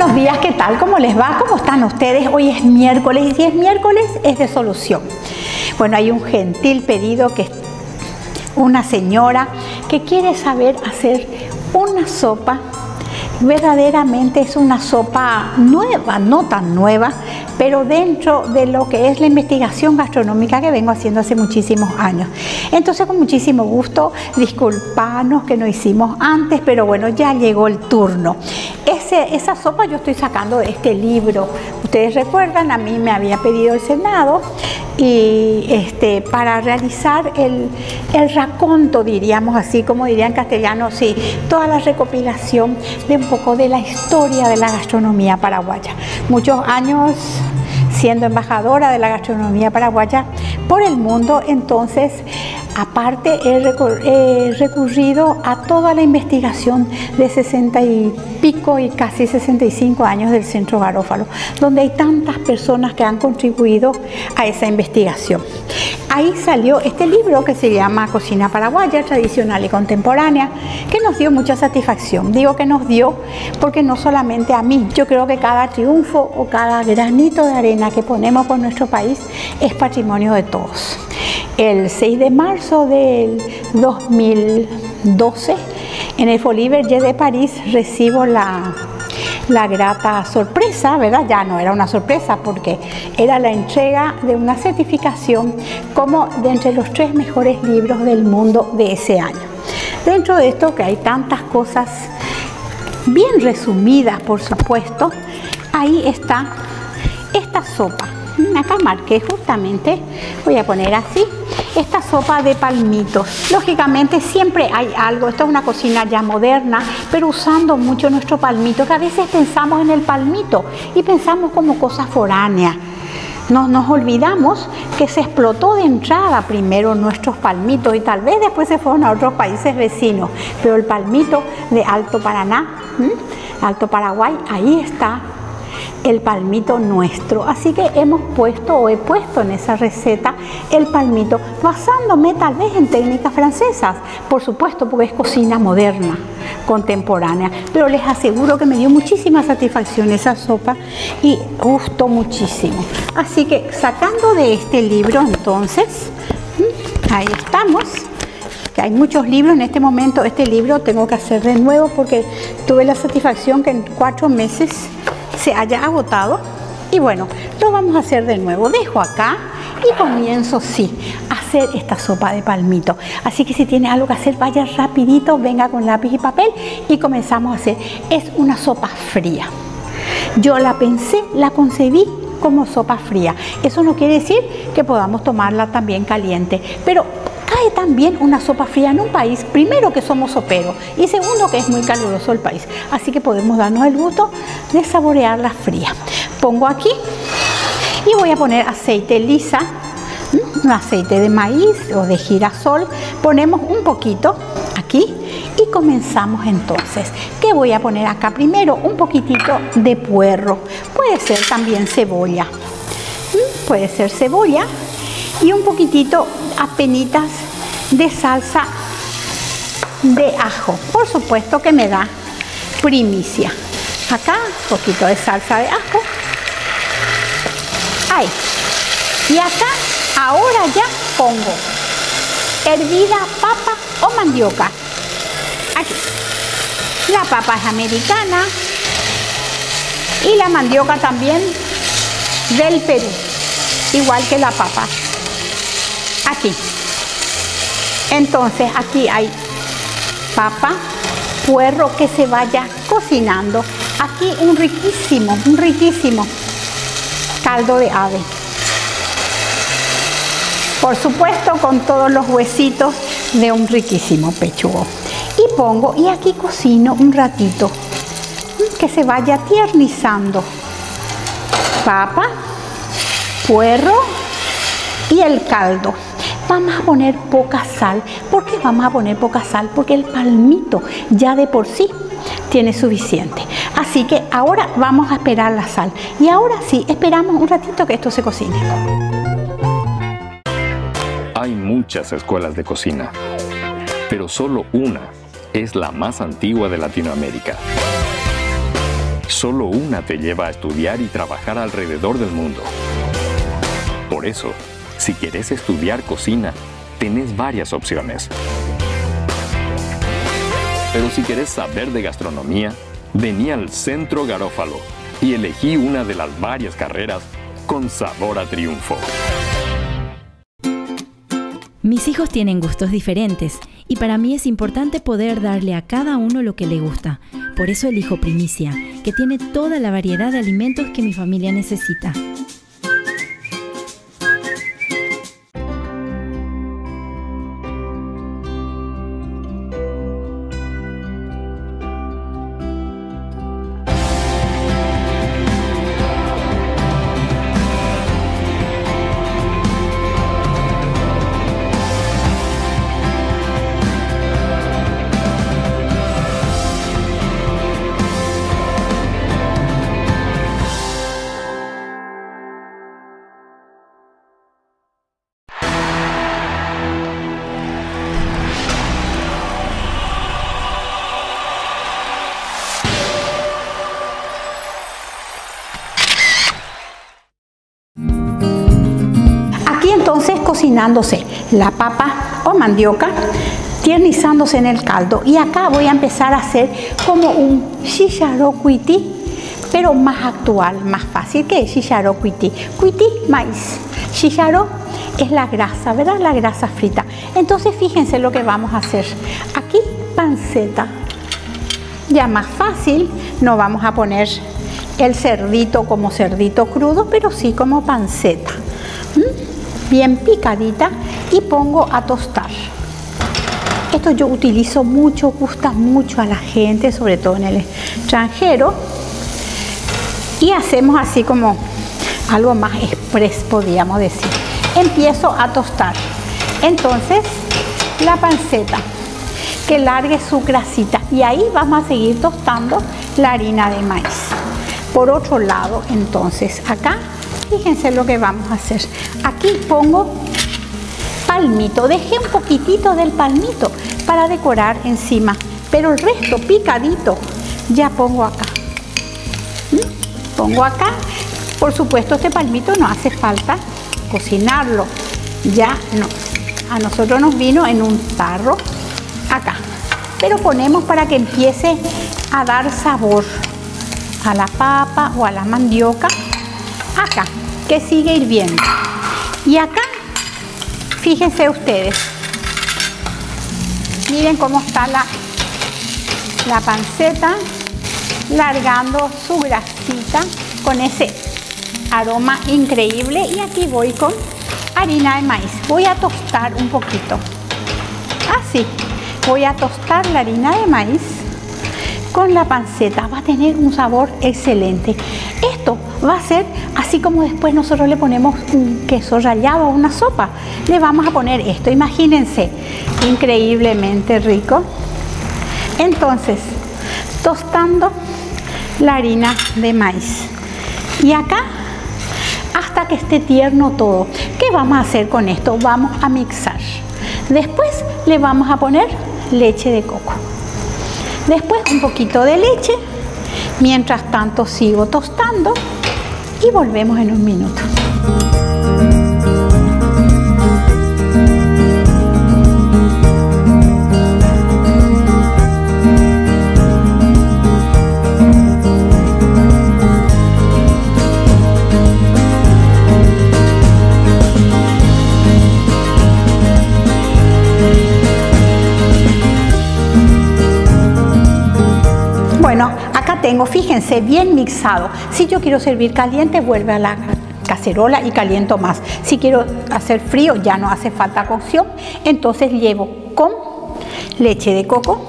Buenos días, ¿qué tal? ¿Cómo les va? ¿Cómo están ustedes? Hoy es miércoles y si es miércoles es de solución. Bueno, hay un gentil pedido que es una señora que quiere saber hacer una sopa. Verdaderamente es una sopa nueva, no tan nueva, pero dentro de lo que es la investigación gastronómica que vengo haciendo hace muchísimos años. Entonces, con muchísimo gusto, disculpanos que no hicimos antes, pero bueno, ya llegó el turno. Esa sopa yo estoy sacando de este libro. Ustedes recuerdan, a mí me había pedido el Senado y para realizar el raconto, diríamos así, como diría en castellano, sí, toda la recopilación de un poco de la historia de la gastronomía paraguaya. Muchos años siendo embajadora de la gastronomía paraguaya por el mundo, entonces aparte he recurrido a toda la investigación de 60 y pico y casi 65 años del Centro Garófalo, donde hay tantas personas que han contribuido a esa investigación. Ahí salió este libro que se llama Cocina Paraguaya, Tradicional y Contemporánea, que nos dio mucha satisfacción. Digo que nos dio porque no solamente a mí, yo creo que cada triunfo o cada granito de arena que ponemos por nuestro país es patrimonio de todos. El 6 de marzo del 2012, en el Folies Bergère de París, recibo la grata sorpresa, ¿verdad? Ya no era una sorpresa porque era la entrega de una certificación como de entre los 3 mejores libros del mundo de ese año. Dentro de esto, que hay tantas cosas bien resumidas, por supuesto, ahí está esta sopa. Acá marqué justamente, voy a poner así, esta sopa de palmitos. Lógicamente siempre hay algo, esto es una cocina ya moderna, pero usando mucho nuestro palmito, que a veces pensamos en el palmito y pensamos como cosas foráneas. Nos olvidamos que se explotó de entrada primero nuestros palmitos y tal vez después se fueron a otros países vecinos, pero el palmito de Alto Paraná, Alto Paraguay, ahí está el palmito nuestro. Así que hemos puesto o he puesto en esa receta el palmito basándome tal vez en técnicas francesas, por supuesto, porque es cocina moderna, contemporánea, pero les aseguro que me dio muchísima satisfacción esa sopa y gustó muchísimo. Así que sacando de este libro, entonces, ahí estamos. Que hay muchos libros en este momento. Este libro tengo que hacer de nuevo porque tuve la satisfacción que en 4 meses se haya agotado y bueno, lo vamos a hacer de nuevo. Dejo acá y comienzo, sí, a hacer esta sopa de palmito. Así que si tiene algo que hacer, vaya rapidito, venga con lápiz y papel y comenzamos a hacer. Es una sopa fría. Yo la pensé, la concebí como sopa fría. Eso no quiere decir que podamos tomarla también caliente, pero cae también una sopa fría en un país, primero que somos soperos y segundo que es muy caluroso el país, así que podemos darnos el gusto de saborearla fría. Pongo aquí y voy a poner aceite lisa, un aceite de maíz o de girasol, ponemos un poquito aquí y comenzamos entonces. ¿Qué voy a poner acá? Primero un poquitito de puerro, puede ser también cebolla, puede ser cebolla y un poquitito apenitas de salsa de ajo, por supuesto que me da primicia. Acá un poquito de salsa de ajo, ahí, y acá ahora ya pongo hervida papa o mandioca. Aquí la papa es americana y la mandioca también del Perú, igual que la papa. Aquí. Entonces aquí hay papa, puerro que se vaya cocinando. Aquí un riquísimo caldo de ave. Por supuesto con todos los huesitos de un riquísimo pechugo. Y pongo, y aquí cocino un ratito, que se vaya tiernizando. Papa, puerro y el caldo. Vamos a poner poca sal. ¿Por qué vamos a poner poca sal? Porque el palmito ya de por sí tiene suficiente. Así que ahora vamos a esperar la sal. Y ahora sí, esperamos un ratito que esto se cocine. Hay muchas escuelas de cocina, pero solo una es la más antigua de Latinoamérica. solo una te lleva a estudiar y trabajar alrededor del mundo. Por eso, si quieres estudiar cocina, tenés varias opciones. Pero si querés saber de gastronomía, vení al Centro Garófalo y elegí una de las varias carreras con sabor a triunfo. Mis hijos tienen gustos diferentes y para mí es importante poder darle a cada uno lo que le gusta. Por eso elijo Primicia, que tiene toda la variedad de alimentos que mi familia necesita. Entonces cocinándose la papa o mandioca, tiernizándose en el caldo. Y acá voy a empezar a hacer como un chicharrón cuití, pero más actual, más fácil que el chicharrón cuití. Cuití, maíz. Chicharrón es la grasa, ¿verdad? La grasa frita. Entonces fíjense lo que vamos a hacer. Aquí panceta. Ya más fácil, no vamos a poner el cerdito como cerdito crudo, pero sí como panceta. Bien picadita y pongo a tostar. Esto yo utilizo mucho, gusta mucho a la gente, sobre todo en el extranjero. Y hacemos así como algo más express, podríamos decir. Empiezo a tostar. Entonces, la panceta, que largue su grasita. Y ahí vamos a seguir tostando la harina de maíz. Por otro lado, entonces, acá, fíjense lo que vamos a hacer. Aquí pongo palmito. Dejé un poquitito del palmito para decorar encima. Pero el resto picadito ya pongo acá. Pongo acá. Por supuesto, este palmito no hace falta cocinarlo. Ya no. A nosotros nos vino en un tarro acá. Pero ponemos para que empiece a dar sabor a la papa o a la mandioca. Acá, que sigue hirviendo. Y acá, fíjense ustedes, miren cómo está la panceta, largando su grasita con ese aroma increíble. Y aquí voy con harina de maíz. Voy a tostar un poquito. Así, voy a tostar la harina de maíz con la panceta. Va a tener un sabor excelente. Esto va a ser así como después nosotros le ponemos un queso rallado a una sopa. Le vamos a poner esto. Imagínense, increíblemente rico. Entonces, tostando la harina de maíz. Y acá, hasta que esté tierno todo. ¿Qué vamos a hacer con esto? Vamos a mixar. Después le vamos a poner leche de coco. Después un poquito de leche. Mientras tanto sigo tostando y volvemos en un minuto. Bueno, acá tengo, fíjense, bien mixado. Si yo quiero servir caliente, vuelve a la cacerola y caliento más. Si quiero hacer frío, ya no hace falta cocción. Entonces llevo con leche de coco.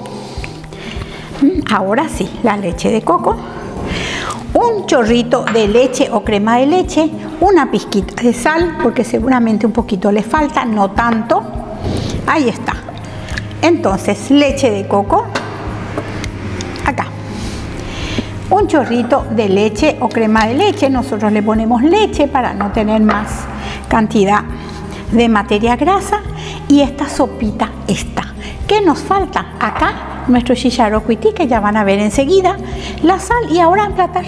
Ahora sí, la leche de coco. Un chorrito de leche o crema de leche. Una pizquita de sal, porque seguramente un poquito le falta, no tanto. Ahí está. Entonces, leche de coco. Acá. Un chorrito de leche o crema de leche. Nosotros le ponemos leche para no tener más cantidad de materia grasa. Y esta sopita está. ¿Qué nos falta? Acá nuestro chicharrón cuití, que ya van a ver enseguida, la sal y ahora a emplatar.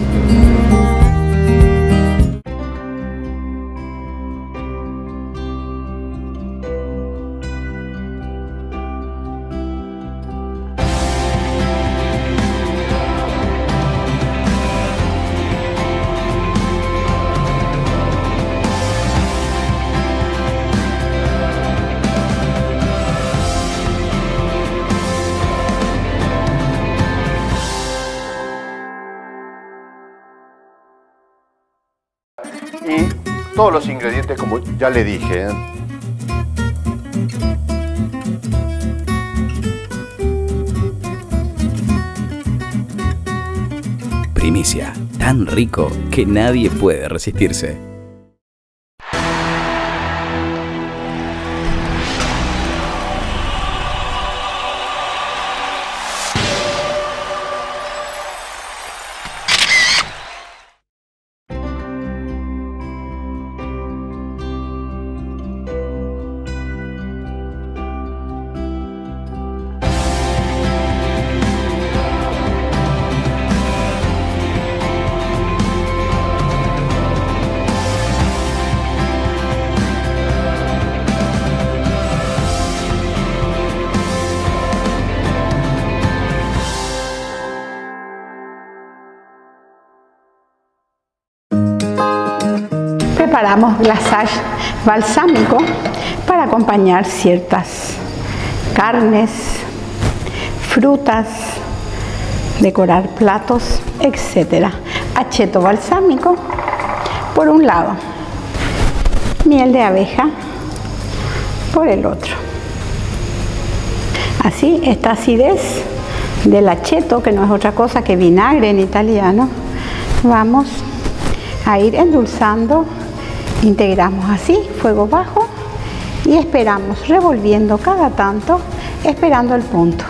Y todos los ingredientes, como ya le dije, Primicia, tan rico que nadie puede resistirse. Preparamos glaçage balsámico para acompañar ciertas carnes, frutas, decorar platos, etc. Acheto balsámico por un lado, miel de abeja por el otro. Así, esta acidez del acheto, que no es otra cosa que vinagre en italiano, vamos a ir endulzando. Integramos así, fuego bajo, y esperamos, revolviendo cada tanto, esperando el punto.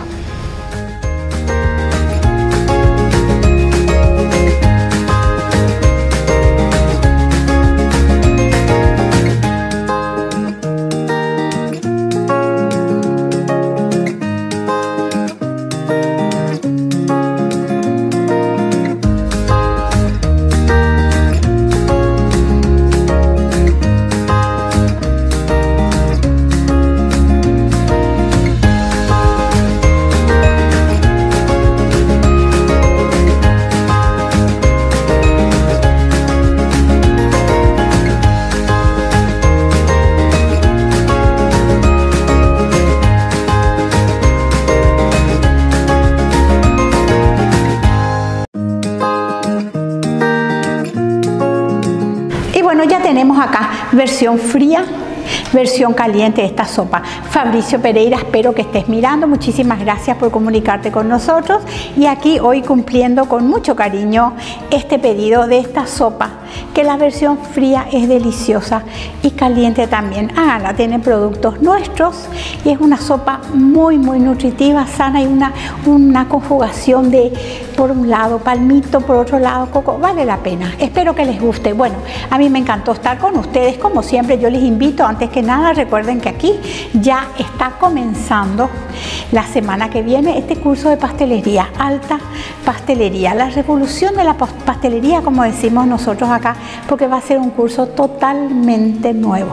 Bueno, ya tenemos acá versión fría, versión caliente de esta sopa. Fabricio Pereira, espero que estés mirando. Muchísimas gracias por comunicarte con nosotros. Y aquí hoy cumpliendo con mucho cariño este pedido de esta sopa, que la versión fría es deliciosa y caliente también. Háganla, tienen productos nuestros y es una sopa muy nutritiva, sana, y una conjugación de, por un lado palmito, por otro lado coco. Vale la pena, espero que les guste. Bueno, a mí me encantó estar con ustedes, como siempre. Yo les invito, antes que nada, recuerden que aquí ya está comenzando la semana que viene este curso de pastelería, alta pastelería, la revolución de la pastelería, como decimos nosotros acá, porque va a ser un curso totalmente nuevo.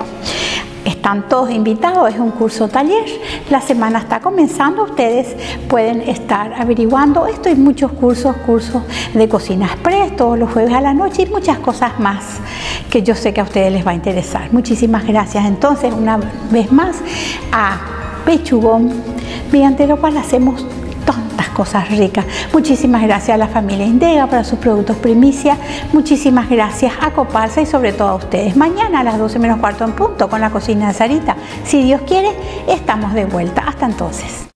Están todos invitados, es un curso taller, la semana está comenzando, ustedes pueden estar averiguando esto y muchos cursos de cocina express todos los jueves a la noche y muchas cosas más que yo sé que a ustedes les va a interesar. Muchísimas gracias entonces una vez más a Pechugón, mediante lo cual hacemos tantas cosas ricas. Muchísimas gracias a la familia Indega para sus productos Primicia. Muchísimas gracias a Coparsa y sobre todo a ustedes. Mañana a las 12 menos cuarto en punto con la cocina de Sarita. Si Dios quiere, estamos de vuelta. Hasta entonces.